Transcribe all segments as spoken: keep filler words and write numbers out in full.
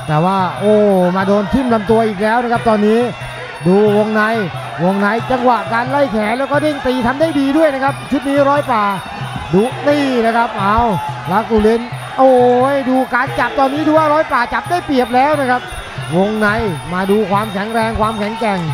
แต่ว่าโอ้มาโดนทิ่มลำตัวอีกแล้วนะครับตอนนี้ดูวงในวงในจังหวะการไล่แขนแล้วก็เด้งตีทำได้ดีด้วยนะครับชุดนี้ร้อยป่าดูนี่นะครับเอาลักสุรินทร์โอ้ยดูการจับตอนนี้ดูว่าร้อยป่าจับได้เปรียบแล้วนะครับวงในมาดูความแข็งแรงความแข็งแกร่ง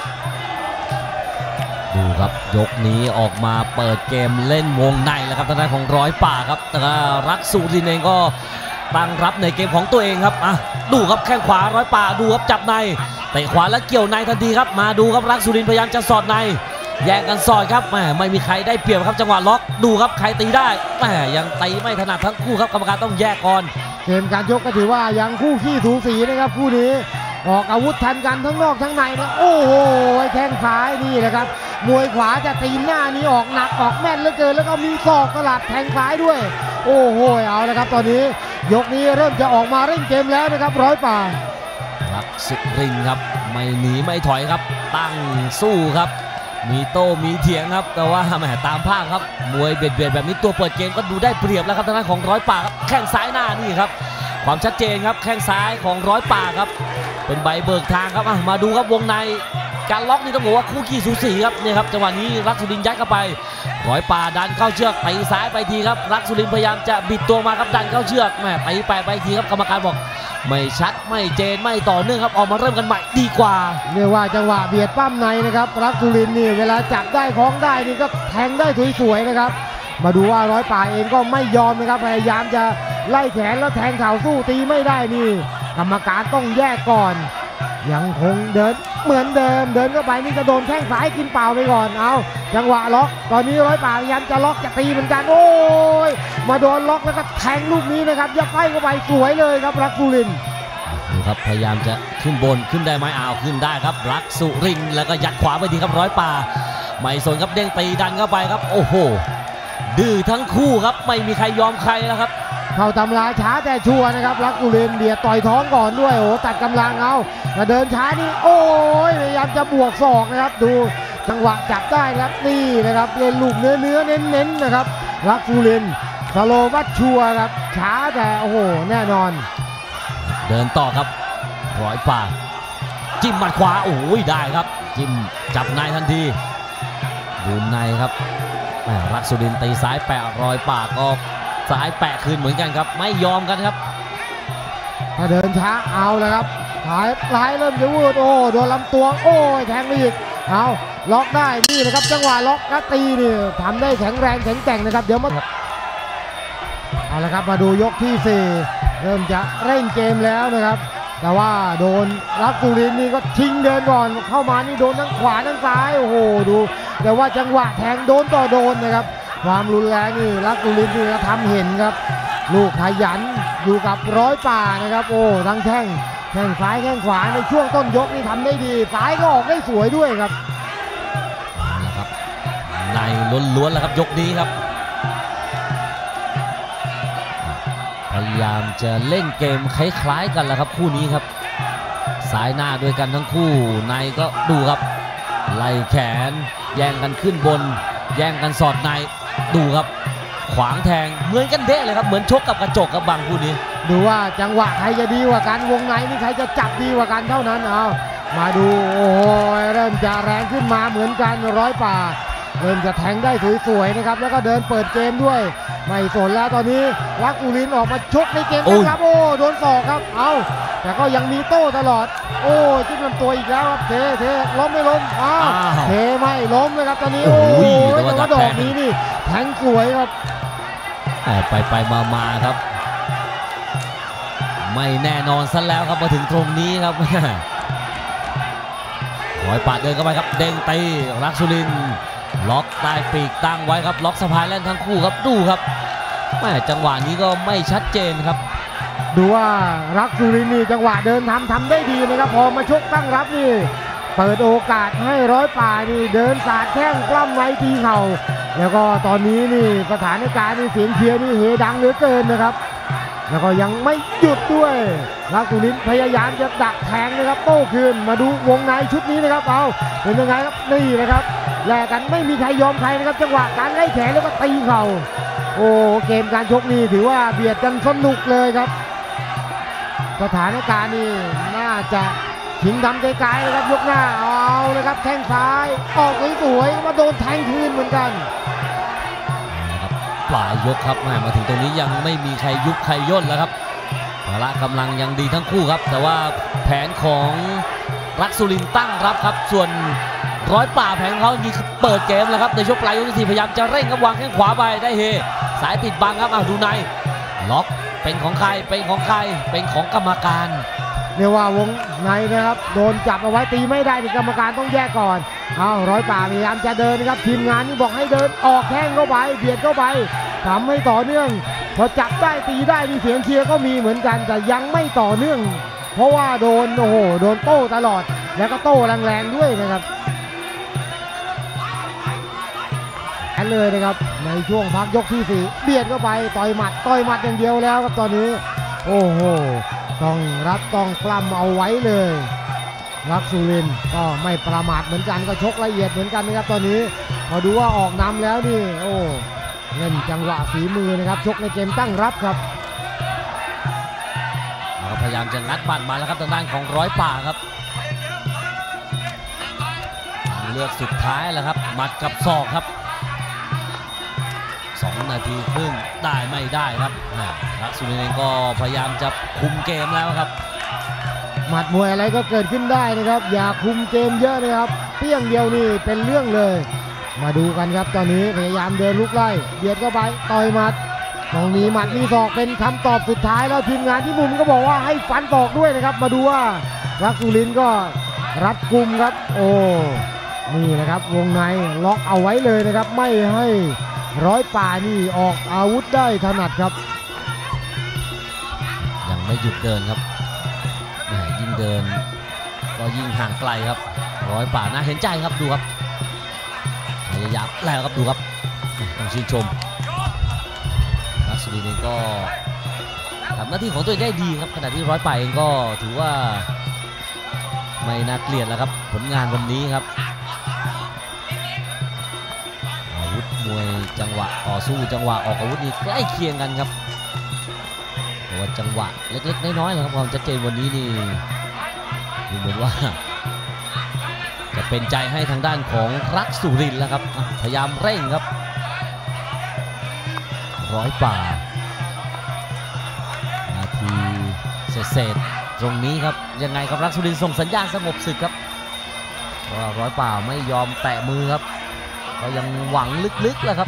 ดูครับยกนี้ออกมาเปิดเกมเล่นวงในแล้วครับทางด้านของร้อยป่าครับแต่รักสุรินทร์เองก็ตั้งรับในเกมของตัวเองครับอ่ะดูครับแข้งขวาร้อยป่าดูครับจับในเตะขวาแล้วเกี่ยวในทันทีครับมาดูครับรักสุรินทร์พยายามจะสอดในแย่งกันสอดครับแหมไม่มีใครได้เปรียบครับจังหวะล็อกดูครับใครตีได้แหมยังตีไม่ถนัดทั้งคู่ครับกรรมการต้องแยกก่อนเกมการชกก็ถือว่ายังคู่ขี้สูสีนะครับคู่นี้ออกอาวุธทันกันทั้งนอกทั้งในนะโอ้โหแข้งซ้ายนี่แหละครับมวยขวาจะตีหน้านี้ออกหนักออกแม่นเหลือเกินแล้วก็มีศอกตลาดแทงซ้ายด้วยโอ้โหเอาละครับตอนนี้ยกนี้เริ่มจะออกมาเร่งเกมแล้วนะครับร้อยป่ารักสุรินทร์ครับไม่หนีไม่ถอยครับตั้งสู้ครับมีโต้มีเถียงครับแต่ว่าแหมตามภาพครับมวยเบียดเบียดแบบนี้ตัวเปิดเกมก็ดูได้เปรียบแล้วครับทางด้านของร้อยป่าครับแข้งซ้ายหน้านี่ครับความชัดเจนครับแข้งซ้ายของร้อยป่าครับเป็นใบเบิกทางครับมาดูครับวงในการล็อกนี่ต้องบอกว่าคู่ขี้สูสีครับเนี่ยครับจังหวะนี้รักสุรินทร์ยัดเข้าไปร้อยป่าดันเข้าเชือกตีซ้ายไปทีครับรักสุรินทร์พยายามจะบิดตัวมาครับดันเข้าเชือกแหมตีไปไปทีครับกรรมการบอกไม่ชัดไม่เจนไม่ต่อเนื่องครับออกมาเริ่มกันใหม่ดีกว่าเรียกว่าจังหวะเบียดปั้มในนะครับรักสุรินทร์นี่เวลาจับได้คล้องได้นี่ก็แทงได้สวยๆนะครับมาดูว่าร้อยป่าเองก็ไม่ยอมนะครับพยายามจะไล่แขนแล้วแทงเข่าสู้ตีไม่ได้นี่กรรมการต้องแยกก่อนยังคงเดินเหมือนเดิมเดินเข้าไปนี่จะโดนแข้งซ้ายกินเปล่าไปก่อนเอาจังหวะล็อกตอนนี้ร้อยป่าพยายามจะล็อกจะตีเหมือนกันโอ้ยมาโดนล็อกแล้วก็แทงลูกนี้นะครับยัดไส้เข้าไปสวยเลยครับรักสุรินทร์ดูครับพยายามจะขึ้นบนขึ้นได้ไหมอ้าวขึ้นได้ครับรักสุรินทร์แล้วก็ยัดขวาไปทีครับร้อยป่าไม่สนครับเด้งตีดันเข้าไปครับโอ้โหดื้อทั้งคู่ครับไม่มีใครยอมใครแล้วครับเข้าตำราช้าแต่ชัวร์นะครับรักสุรินทร์เบียดต่อยท้องก่อนด้วยโอ้ตัดกำลังเอาแต่เดินช้านี่โอ้ยพยายามจะบวกศอกนะครับดูจังหวะจับได้ครับนี่นะครับเล่นลูกเนื้อเนื้อเน้นเน้นนะครับรักสุรินทร์สโลวัตชัวร์ครับช้าแต่โอ้โหแน่นอนเดินต่อครับร้อยป่าจิ้มหมัดขวาโอ้ยได้ครับจิ้มจับในทันทีดูในครับรักสุรินทร์ตีซ้ายแปะร้อยป่าก็ซ้ายแปะคืนเหมือนกันครับไม่ยอมกันครับถ้าเดินช้าเอาแล้วครับหายหายเริ่มจะวืดโอ้โดนลำตัวโอ้ยแทงไปอีกเอาล็อกได้นี่นะครับจังหวะล็อกก็ตีนี่ทำได้แข็งแรงแข็งแกร่งนะครับเดี๋ยวมาเอาละครับมาดูยกที่สี่เริ่มจะเร่งเกมแล้วนะครับแต่ว่าโดนรักสุรินทร์นี่ก็ทิ้งเดินก่อนเข้ามานี่โดนทั้งขวาทั้งซ้ายโอ้โหดูแต่ว่าจังหวะแทงโดนต่อโดนนะครับความรุนแรงนี่รักสุรินทร์นี่ทำเห็นครับลูกขยันอยู่กับร้อยป่านะครับโอ้ทั้งแข้งแข้งซ้ายแข้งขวาในช่วงต้นยกนี่ทำได้ดีซ้ายก็ออกได้สวยด้วยครับเอาละครับในล้วนๆแล้วครับยกนี้ครับพยายามจะเล่นเกมคล้ายๆกันแหละครับคู่นี้ครับซ้ายหน้าด้วยกันทั้งคู่ในก็ดูครับไล่แขนแย่งกันขึ้นบนแย่งกันสอดในดูครับขวางแทงเหมือนกันเด้เลยครับเหมือนชกกับกระจกกับบางคู่นี้ดูว่าจังหวะใครจะดีกว่ากันวงในนี่ใครจะจับดีกว่ากันเท่านั้นเอามาดูโอ้ยเริ่มจะแรงขึ้นมาเหมือนกันร้อยป่าเริ่มจะแทงได้สวยๆนะครับแล้วก็เดินเปิดเกมด้วยไม่สนแล้วตอนนี้รักสุรินทร์ออกมาชกในเกมนะครับโอ้โดนศอกครับเอาแต่ก็ยังมีโต้ตลอดโอ้จิ้มลำตัวอีกแล้วครับเทเทล้มไม่ล้มอ้าวเทไม่ล้มเลยครับตอนนี้โอ้ยแต่ว่าดอกนี้นี่แทงสวยครับไปไปมามาครับไม่แน่นอนซะแล้วครับมาถึงตรงนี้ครับร้อยป่าเดินเข้าไปครับเด้งตีรักสุรินทร์ล็อกใต้ปีกตั้งไว้ครับล็อกสะพายแล่นทั้งคู่ครับดูครับแม่จังหวะนี้ก็ไม่ชัดเจนครับดูว่ารักสุรินทร์นี่จังหวะเดินทำทำได้ดีนะครับพอมาชกตั้งรับนี่เปิดโอกาสให้ร้อยป่านี่เดินสาดแข้งกล้ำไว้ตีเข่าแล้วก็ตอนนี้นี่สถานการณ์นี่เสียงเชียร์นี่เฮดังเหลือเกินนะครับแล้วก็ยังไม่หยุดด้วยรักสุรินทร์พยายามจะดักแทงนะครับโต้คืนมาดูวงในชุดนี้นะครับเอาเป็นยังไงครับนี่นะครับแลกกันไม่มีใครยอมใครนะครับจังหวะการไล่แขนแล้วก็ตีเข่าโอ้เกมการชกนี่ถือว่าเบียดกันสนุกเลยครับสถานการณ์นี่น่าจะชิงดำไกลๆเลยครับยกหน้าเอาเลยครับแข้งซ้ายออกสวยๆมาโดนแทงคืนเหมือนกันนะครับปลายยกครับมาถึงตรงนี้ยังไม่มีใครยุบใครย่นแล้วครับพละกำลังยังดีทั้งคู่ครับแต่ว่าแผนของรักสุรินทร์ตั้งรับครับส่วนร้อยป่าแผนเขานี่คือเปิดเกมแล้วครับในช่วงปลายยกที่สี่พยายามจะเร่งครับวางแข้งขวาไปได้เฮสายติดบังครับอ่ะดูในล็อกเป็นของใครเป็นของใครเป็นของกรรมการเรียกว่าวงในนะครับโดนจับเอาไว้ตีไม่ได้กรรมการต้องแยกก่อนเอาร้อยป่าพยายามจะเดินนะครับทีมงานนี่บอกให้เดินออกแข้งเข้าไปเบียดเข้าไปทำให้ต่อเนื่องพอจับได้ตีได้มีเสียงเชียร์ก็มีเหมือนกันแต่ยังไม่ต่อเนื่องเพราะว่าโดนโอ้โหโดนโต้ตลอดแล้วก็โต้แรงๆด้วยนะครับแอนเลยนะครับในช่วงพักยกที่สี่เบียดเข้าไปต่อยหมัดต่อยหมัดอย่างเดียวแล้วครับตอนนี้โอ้โหต้องรับต้องปล้ำเอาไว้เลยรักสุรินทร์ก็ไม่ประมาทเหมือนกันก็ชกละเอียดเหมือนกันนะครับตอนนี้พอดูว่าออกนำแล้วนี่โอ้เล่นจังหวะฝีมือนะครับชกในเกมตั้งรับครับพยายามจะงัดบัตรมาแล้วครับทางด้านของร้อยป่าครับเลือกสุดท้ายแล้วครับหมัดกับศอกครับสองนาทีครึ่งได้ไม่ได้ครับรักสุรินทร์เองก็พยายามจะคุมเกมแล้วครับหมัดมวยอะไรก็เกิดขึ้นได้นะครับอย่าคุมเกมเยอะนะครับเปี้ยงเดียวนี่เป็นเรื่องเลยมาดูกันครับตอนนี้พยายามเดินลุกไล่เบียดเข้าไปต่อยหมัดตรงนี้หมัดมีศอกเป็นคำตอบสุดท้ายแล้วทีมงานที่มุมก็บอกว่าให้ฟันศอกด้วยนะครับมาดูว่ารักสุรินทร์ก็รัดกุมครับโอ้นี่นะครับวงในล็อกเอาไว้เลยนะครับไม่ให้ร้อยป่านี่ออกอาวุธได้ถนัดครับยังไม่หยุดเดินครับยิ่งเดินก็ยิ่งห่างไกลครับร้อยป่าน่าเห็นใจครับดูครับพยายามแล้วครับดูครับต้องชื่นชมรักสุรินทร์เองก็ทำหน้าที่ของตัวเองได้ดีครับขณะที่ร้อยป่าเองก็ถือว่าไม่น่าเกลียดแล้วครับผลงานวันนี้ครับอาวุธมวยจังหวะต่อสู้จังหวะออกอาวุธนี่ใกล้เคียงกันครับแต่ว่าจังหวะเล็กๆน้อยๆนะครับความชัดเจนวันนี้นี่ดูเหมือนว่าจะเป็นใจให้ทางด้านของรักสุรินทร์แล้วครับพยายามเร่งครับร้อยป่านาทีเศษๆตรงนี้ครับยังไงครับรักสุรินทร์ส่งสัญญาณสงบศึกครับว่าร้อยป่าไม่ยอมแตะมือครับก็ยังหวังลึกๆแหละครับ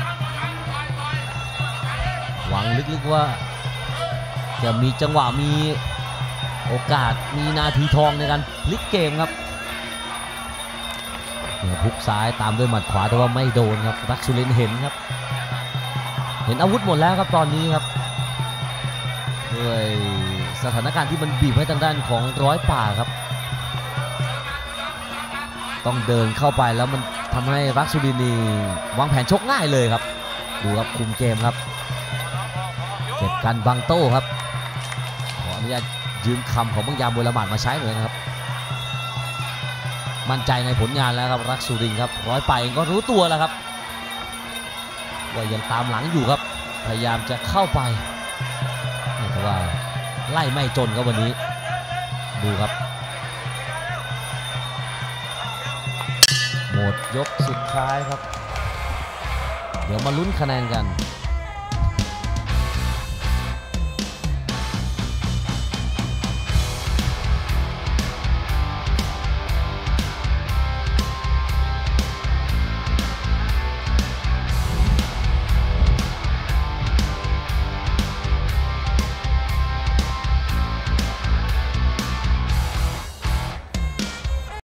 หวังลึกๆว่าจะมีจังหวะมีโอกาสมีนาทีทองในการพลิกเกมครับพุกซ้ายตามด้วยหมัดขวาแต่ว่าไม่โดนครับรักสุรินทร์เห็นครับเห็นอาวุธหมดแล้วครับตอนนี้ครับด้วยสถานการณ์ที่มันบีบให้ทางด้านของร้อยป่าครับต้องเดินเข้าไปแล้วมันทำให้รักสุรินทร์วางแผนชกง่ายเลยครับดูครับคุมเกมครับเก็บการบังโต้ครับขออนุญาตยืมคำของบางยามบุรมาศมาใช้หน่อยนะครับมั่นใจในผลงานแล้วครับรักสุรินทร์ครับร้อยป่าเองก็รู้ตัวแล้วครับว่ายังตามหลังอยู่ครับพยายามจะเข้าไปแต่ว่าไล่ไม่จนครับวันนี้ดูครับหมดยกสุดท้ายครับเดี๋ยวมาลุ้นคะแนนกัน